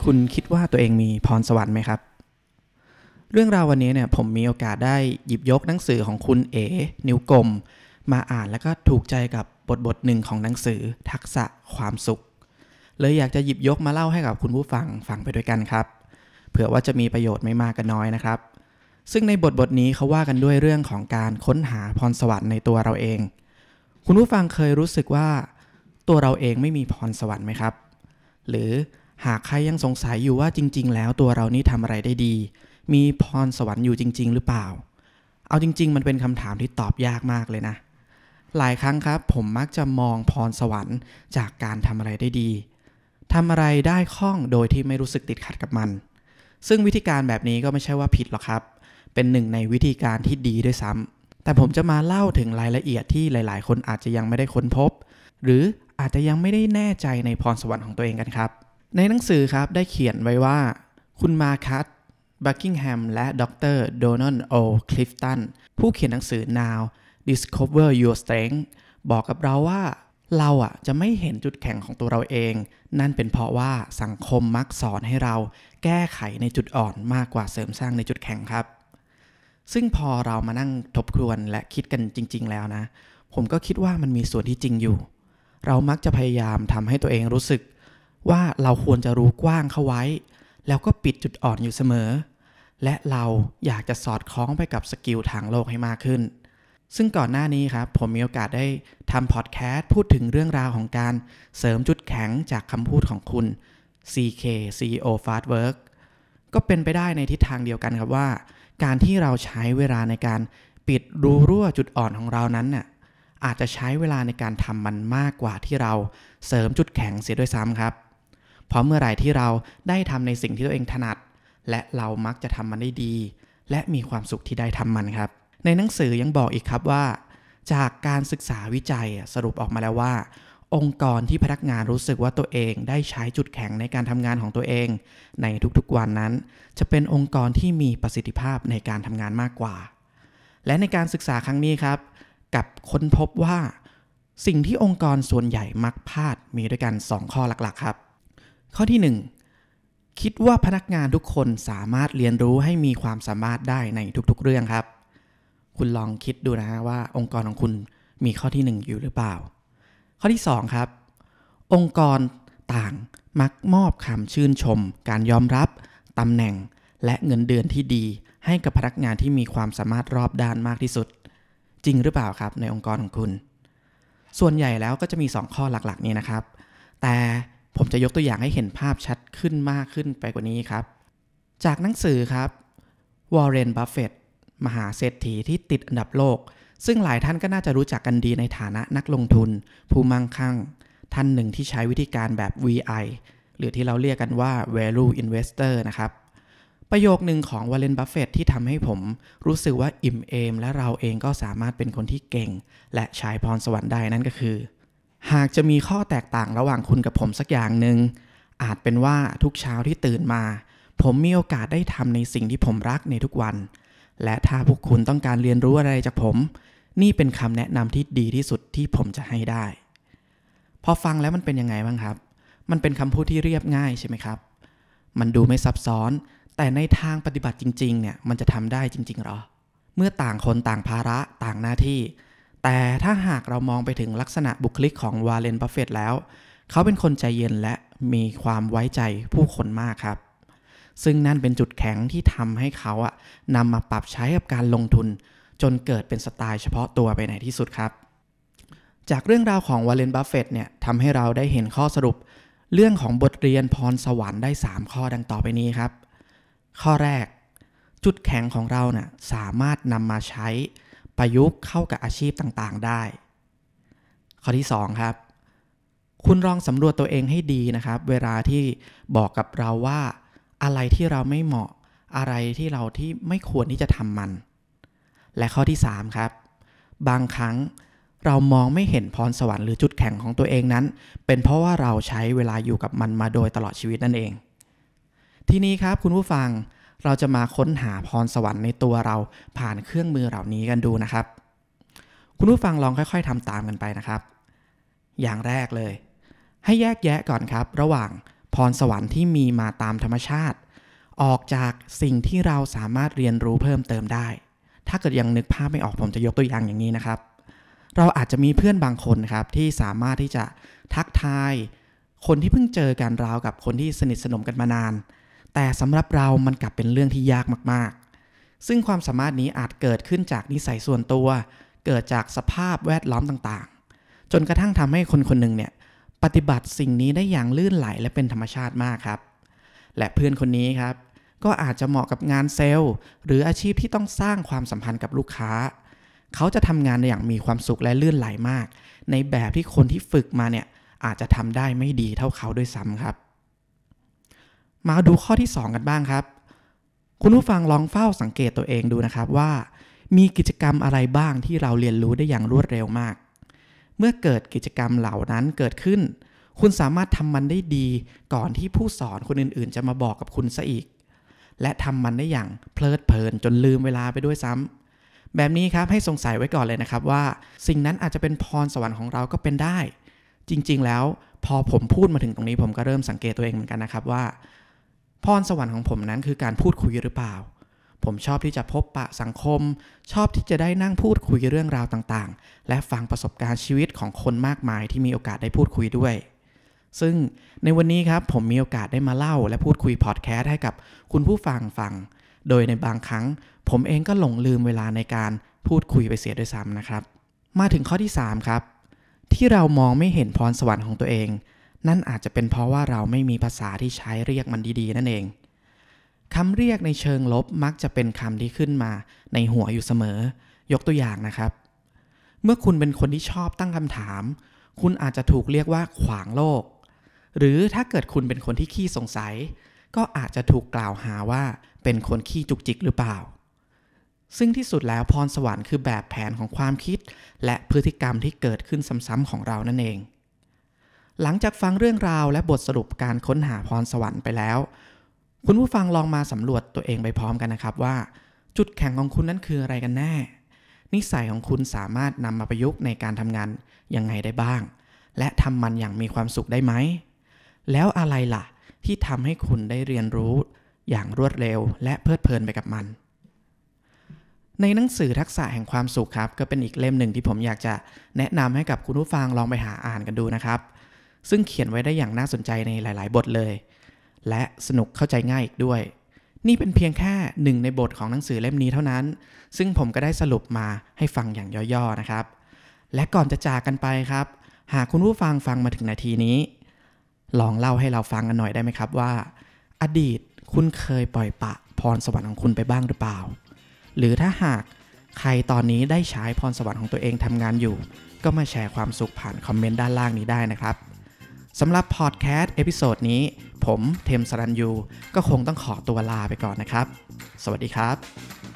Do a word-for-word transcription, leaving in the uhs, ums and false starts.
คุณคิดว่าตัวเองมีพรสวรรค์ไหมครับเรื่องราววันนี้เนี่ยผมมีโอกาสได้หยิบยกหนังสือของคุณเอ๋นิ้วกลมมาอ่านแล้วก็ถูกใจกับบทบทหนึ่งของหนังสือทักษะความสุขเลยอยากจะหยิบยกมาเล่าให้กับคุณผู้ฟังฟังไปด้วยกันครับเผื่อว่าจะมีประโยชน์ไม่มากก็น้อยนะครับซึ่งในบทบทนี้เขาว่ากันด้วยเรื่องของการค้นหาพรสวรรค์ในตัวเราเองคุณผู้ฟังเคยรู้สึกว่าตัวเราเองไม่มีพรสวรรค์ไหมครับหรือหากใครยังสงสัยอยู่ว่าจริงๆแล้วตัวเรานี่ทำอะไรได้ดีมีพรสวรรค์อยู่จริงๆหรือเปล่าเอาจริงๆมันเป็นคำถามที่ตอบยากมากเลยนะหลายครั้งครับผมมักจะมองพรสวรรค์จากการทำอะไรได้ดีทำอะไรได้คล่องโดยที่ไม่รู้สึกติดขัดกับมันซึ่งวิธีการแบบนี้ก็ไม่ใช่ว่าผิดหรอกครับเป็นหนึ่งในวิธีการที่ดีด้วยซ้ำแต่ผมจะมาเล่าถึงรายละเอียดที่หลายๆคนอาจจะยังไม่ได้ค้นพบหรืออาจจะยังไม่ได้แน่ใจในพรสวรรค์ของตัวเองกันครับในหนังสือครับได้เขียนไว้ว่าคุณมาคัสบักกิงแฮมและดรโดนัลด์โอคลิฟตันผู้เขียนหนังสือ Now Discover Your Strength บอกกับเราว่าเราอ่ะจะไม่เห็นจุดแข็งของตัวเราเองนั่นเป็นเพราะว่าสังคมมักสอนให้เราแก้ไขในจุดอ่อนมากกว่าเสริมสร้างในจุดแข็งครับซึ่งพอเรามานั่งทบทวนและคิดกันจริงๆแล้วนะผมก็คิดว่ามันมีส่วนที่จริงอยู่เรามักจะพยายามทำให้ตัวเองรู้สึกว่าเราควรจะรู้กว้างเข้าไว้แล้วก็ปิดจุดอ่อนอยู่เสมอและเราอยากจะสอดคล้องไปกับสกิลทางโลกให้มากขึ้นซึ่งก่อนหน้านี้ครับผมมีโอกาสได้ทำพอดแคสต์พูดถึงเรื่องราวของการเสริมจุดแข็งจากคำพูดของคุณ ซี เค ซี อี โอ Fastwork ก็เป็นไปได้ในทิศทางเดียวกันครับว่าการที่เราใช้เวลาในการปิดรูรั่วจุดอ่อนของเรานั้นน่ะอาจจะใช้เวลาในการทำมันมากกว่าที่เราเสริมจุดแข็งเสียด้วยซ้ำครับเพราะเมื่อไหร่ที่เราได้ทำในสิ่งที่ตัวเองถนัดและเรามักจะทำมันได้ดีและมีความสุขที่ได้ทำมันครับในหนังสือยังบอกอีกครับว่าจากการศึกษาวิจัยสรุปออกมาแล้วว่าองค์กรที่พนักงานรู้สึกว่าตัวเองได้ใช้จุดแข็งในการทำงานของตัวเองในทุกๆวันนั้นจะเป็นองค์กรที่มีประสิทธิภาพในการทำงานมากกว่าและในการศึกษาครั้งนี้ครับกับค้นพบว่าสิ่งที่องค์กรส่วนใหญ่มักพลาดมีด้วยกันสองข้อหลักๆครับข้อที่หนึ่งคิดว่าพนักงานทุกคนสามารถเรียนรู้ให้มีความสามารถได้ในทุกๆเรื่องครับคุณลองคิดดูนะฮะว่าองค์กรของคุณมีข้อที่หนึ่งอยู่หรือเปล่าข้อที่สองครับองค์กรต่างมักมอบคำชื่นชมการยอมรับตำแหน่งและเงินเดือนที่ดีให้กับพนักงานที่มีความสามารถรอบด้านมากที่สุดจริงหรือเปล่าครับในองค์กรของคุณส่วนใหญ่แล้วก็จะมีสองข้อหลักๆนี้นะครับแต่ผมจะยกตัวอย่างให้เห็นภาพชัดขึ้นมากขึ้นไปกว่านี้ครับจากหนังสือครับวอร์เรน บัฟเฟตต์มหาเศรษฐีที่ติดอันดับโลกซึ่งหลายท่านก็น่าจะรู้จักกันดีในฐานะนักลงทุนผู้มั่งคั่งท่านหนึ่งที่ใช้วิธีการแบบ วี ไอ หรือที่เราเรียกกันว่า Value Investor นะครับประโยคนึงของวอร์เรน บัฟเฟตต์ที่ทำให้ผมรู้สึกว่าอิ่มเอมและเราเองก็สามารถเป็นคนที่เก่งและใช้พรสวรรค์ได้นั่นก็คือหากจะมีข้อแตกต่างระหว่างคุณกับผมสักอย่างหนึ่งอาจเป็นว่าทุกเช้าที่ตื่นมาผมมีโอกาสได้ทำในสิ่งที่ผมรักในทุกวันและถ้าพวกคุณต้องการเรียนรู้อะไรจากผมนี่เป็นคำแนะนำที่ดีที่สุดที่ผมจะให้ได้พอฟังแล้วมันเป็นยังไงบ้างครับมันเป็นคำพูดที่เรียบง่ายใช่ไหมครับมันดูไม่ซับซ้อนแต่ในทางปฏิบัติจริงๆเนี่ยมันจะทำได้จริงๆหรอเมื่อต่างคนต่างภาระต่างหน้าที่แต่ถ้าหากเรามองไปถึงลักษณะบุคลิกของวอร์เรน บัฟเฟตต์แล้วเขาเป็นคนใจเย็นและมีความไว้ใจผู้คนมากครับซึ่งนั่นเป็นจุดแข็งที่ทำให้เขาอะนำมาปรับใช้กับการลงทุนจนเกิดเป็นสไตล์เฉพาะตัวไปในที่สุดครับจากเรื่องราวของวอร์เรน บัฟเฟตต์เนี่ยทำให้เราได้เห็นข้อสรุปเรื่องของบทเรียนพรสวรรค์ได้สามข้อดังต่อไปนี้ครับข้อแรกจุดแข็งของเราเนี่ยสามารถนำมาใช้ประยุกต์เข้ากับอาชีพต่างๆได้ข้อที่สองครับคุณลองสำรวจตัวเองให้ดีนะครับเวลาที่บอกกับเราว่าอะไรที่เราไม่เหมาะอะไรที่เราที่ไม่ควรที่จะทำมันและข้อที่สามครับบางครั้งเรามองไม่เห็นพรสวรรค์หรือจุดแข็งของตัวเองนั้นเป็นเพราะว่าเราใช้เวลาอยู่กับมันมาโดยตลอดชีวิตนั่นเองทีนี้ครับคุณผู้ฟังเราจะมาค้นหาพรสวรรค์ในตัวเราผ่านเครื่องมือเหล่านี้กันดูนะครับคุณผู้ฟังลองค่อยๆทำตามกันไปนะครับอย่างแรกเลยให้แยกแยะก่อนครับระหว่างพรสวรรค์ที่มีมาตามธรรมชาติออกจากสิ่งที่เราสามารถเรียนรู้เพิ่มเติมได้ถ้าเกิดยังนึกภาพไม่ออกผมจะยกตัวอย่างอย่างนี้นะครับเราอาจจะมีเพื่อนบางคนครับที่สามารถที่จะทักทายคนที่เพิ่งเจอกันราวกับคนที่สนิทสนมกันมานานแต่สำหรับเรามันกลับเป็นเรื่องที่ยากมากๆซึ่งความสามารถนี้อาจเกิดขึ้นจากนิสัยส่วนตัวเกิดจากสภาพแวดล้อมต่างๆจนกระทั่งทำให้คนคนหนึ่งเนี่ยปฏิบัติสิ่งนี้ได้อย่างลื่นไหลและเป็นธรรมชาติมากครับและเพื่อนคนนี้ครับก็อาจจะเหมาะกับงานเซลล์หรืออาชีพที่ต้องสร้างความสัมพันธ์กับลูกค้าเขาจะทำงานอย่างมีความสุขและลื่นไหลมากในแบบที่คนที่ฝึกมาเนี่ยอาจจะทำได้ไม่ดีเท่าเขาด้วยซ้ำครับมาดูข้อที่สองกันบ้างครับคุณผู้ฟังลองเฝ้าสังเกตตัวเองดูนะครับว่ามีกิจกรรมอะไรบ้างที่เราเรียนรู้ได้อย่างรวดเร็วมากเมื่อเกิดกิจกรรมเหล่านั้นเกิดขึ้นคุณสามารถทำมันได้ดีก่อนที่ผู้สอนคนอื่นๆจะมาบอกกับคุณซะอีกและทำมันได้อย่างเพลิดเพลินจนลืมเวลาไปด้วยซ้ำแบบนี้ครับให้สงสัยไว้ก่อนเลยนะครับว่าสิ่งนั้นอาจจะเป็นพรสวรรค์ของเราก็เป็นได้จริงๆแล้วพอผมพูดมาถึงตรงนี้ผมก็เริ่มสังเกตตัวเองเหมือนกันนะครับว่าพรสวรรค์ของผมนั้นคือการพูดคุยหรือเปล่าผมชอบที่จะพบปะสังคมชอบที่จะได้นั่งพูดคุยเรื่องราวต่างๆและฟังประสบการณ์ชีวิตของคนมากมายที่มีโอกาสได้พูดคุยด้วยซึ่งในวันนี้ครับผมมีโอกาสได้มาเล่าและพูดคุยพอดแคสต์ให้กับคุณผู้ฟังฟังโดยในบางครั้งผมเองก็หลงลืมเวลาในการพูดคุยไปเสียด้วยซ้ำนะครับมาถึงข้อที่สามครับที่เรามองไม่เห็นพรสวรรค์ของตัวเองนั่นอาจจะเป็นเพราะว่าเราไม่มีภาษาที่ใช้เรียกมันดีๆนั่นเองคำเรียกในเชิงลบมักจะเป็นคำที่ขึ้นมาในหัวอยู่เสมอยกตัวอย่างนะครับเมื่อคุณเป็นคนที่ชอบตั้งคำถามคุณอาจจะถูกเรียกว่าขวางโลกหรือถ้าเกิดคุณเป็นคนที่ขี้สงสัยก็อาจจะถูกกล่าวหาว่าเป็นคนขี้จุกจิกหรือเปล่าซึ่งที่สุดแล้วพรสวรรค์คือแบบแผนของความคิดและพฤติกรรมที่เกิดขึ้นซ้ำๆของเรานั่นเองหลังจากฟังเรื่องราวและบทสรุปการค้นหาพรสวรรค์ไปแล้วคุณผู้ฟังลองมาสำรวจตัวเองไปพร้อมกันนะครับว่าจุดแข็งของคุณนั้นคืออะไรกันแน่นิสัยของคุณสามารถนำมาประยุกต์ในการทำงานยังไงได้บ้างและทำมันอย่างมีความสุขได้ไหมแล้วอะไรล่ะที่ทำให้คุณได้เรียนรู้อย่างรวดเร็วและเพลิดเพลินไปกับมันในหนังสือทักษะแห่งความสุขครับก็เป็นอีกเล่มหนึ่งที่ผมอยากจะแนะนำให้กับคุณผู้ฟังลองไปหาอ่านกันดูนะครับซึ่งเขียนไว้ได้อย่างน่าสนใจในหลายๆบทเลยและสนุกเข้าใจง่ายอีกด้วยนี่เป็นเพียงแค่หนึ่งในบทของหนังสือเล่มนี้เท่านั้นซึ่งผมก็ได้สรุปมาให้ฟังอย่างย่อๆนะครับและก่อนจะจากกันไปครับหากคุณผู้ฟังฟังมาถึงนาทีนี้ลองเล่าให้เราฟังกันหน่อยได้ไหมครับว่าอดีตคุณเคยปล่อยปละพรสวรรค์ของคุณไปบ้างหรือเปล่าหรือถ้าหากใครตอนนี้ได้ใช้พรสวรรค์ของตัวเองทำงานอยู่ก็มาแชร์ความสุขผ่านคอมเมนต์ด้านล่างนี้ได้นะครับสำหรับพอดแคสต์เอพิโซดนี้ผมเทมสรัญยูก็คงต้องขอตัวลาไปก่อนนะครับสวัสดีครับ